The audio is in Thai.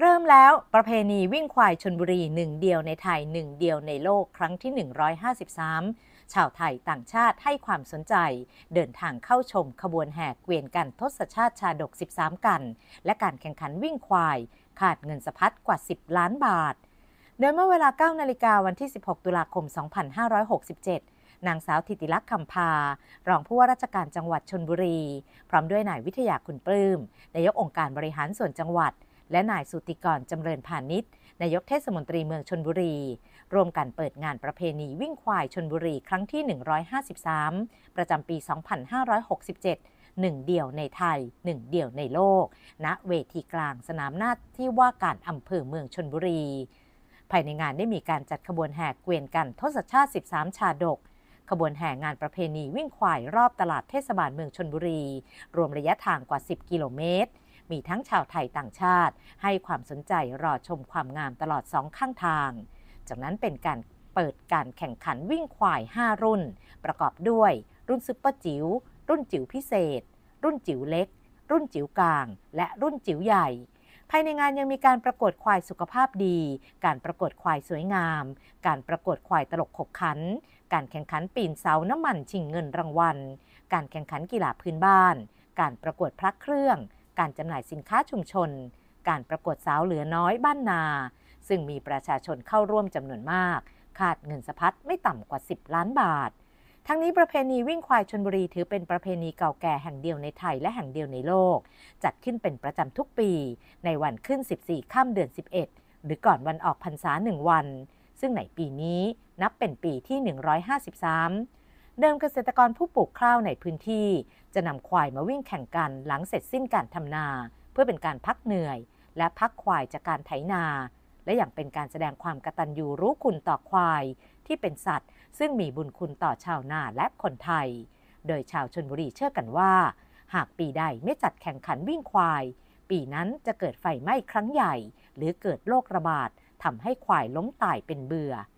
เริ่มแล้วประเพณีวิ่งควายชลบุรีหนึ่งเดียวในไทยหนึ่งเดียวในโลกครั้งที่153ชาวไทยต่างชาติให้ความสนใจเดินทางเข้าชมขบวนแห่เกวียนกันทศชาติชาดก13กันและการแข่งขันวิ่งควายขาดเงินสะพัดกว่า10ล้านบาทโดยเมื่อเวลา 9 นาฬิกาวันที่16ตุลาคม2567นางสาวธิติลักษณ์คำพารองผู้ว่าราชการจังหวัดชลบุรีพร้อมด้วยนายวิทยาคุณปลื้มนายกองค์การบริหารส่วนจังหวัดและนายสุติกรจำเริญพาณิชย์นายกเทศมนตรีเมืองชลบุรีร่วมกันเปิดงานประเพณีวิ่งควายชลบุรีครั้งที่153ประจำปี2567หนึ่งเดียวในไทยหนึ่งเดียวในโลกณเวทีกลางสนามหน้าที่ว่าการอำเภอเมืองชลบุรีภายในงานได้มีการจัดขบวนแห่เกวียนกันทศชาติ13ชาดกขบวนแห่งานประเพณีวิ่งควายรอบตลาดเทศบาลเมืองชลบุรีรวมระยะทางกว่า10กิโลเมตรมีทั้งชาวไทยต่างชาติให้ความสนใจรอชมความงามตลอด2ข้างทางจากนั้นเป็นการเปิดการแข่งขันวิ่งควาย5รุ่นประกอบด้วยรุ่นซุปเปอร์จิ๋วรุ่นจิ๋วพิเศษรุ่นจิ๋วเล็กรุ่นจิ๋วกลางและรุ่นจิ๋วใหญ่ภายในงานยังมีการประกวดควายสุขภาพดีการประกวดควายสวยงามการประกวดควายตลกขบขันการแข่งขันปีนเสาน้ำมันชิงเงินรางวัลการแข่งขันกีฬาพื้นบ้านการประกวดพระเครื่องการจำหน่ายสินค้าชุมชนการประกวดสาวเหลือน้อยบ้านนาซึ่งมีประชาชนเข้าร่วมจำนวนมากขาดเงินสะพัดไม่ต่ำกว่า10ล้านบาททั้งนี้ประเพณีวิ่งควายชลบุรีถือเป็นประเพณีเก่าแก่แห่งเดียวในไทยและแห่งเดียวในโลกจัดขึ้นเป็นประจำทุกปีในวันขึ้น14ค่ำเดือน11หรือก่อนวันออกพรรษา1วันซึ่งในปีนี้นับเป็นปีที่153เดิมเกษตรกรผู้ปลูกข้าวในพื้นที่จะนำควายมาวิ่งแข่งกันหลังเสร็จสิ้นการทำนาเพื่อเป็นการพักเหนื่อยและพักควายจากการไถนาและอย่างเป็นการแสดงความกตัญญูรู้คุณต่อควายที่เป็นสัตว์ซึ่งมีบุญคุณต่อชาวนาและคนไทยโดยชาวชลบุรีเชื่อกันว่าหากปีใดไม่จัดแข่งขันวิ่งควายปีนั้นจะเกิดไฟไหม้ครั้งใหญ่หรือเกิดโรคระบาดทำให้ควายล้มตายเป็นเบื่อ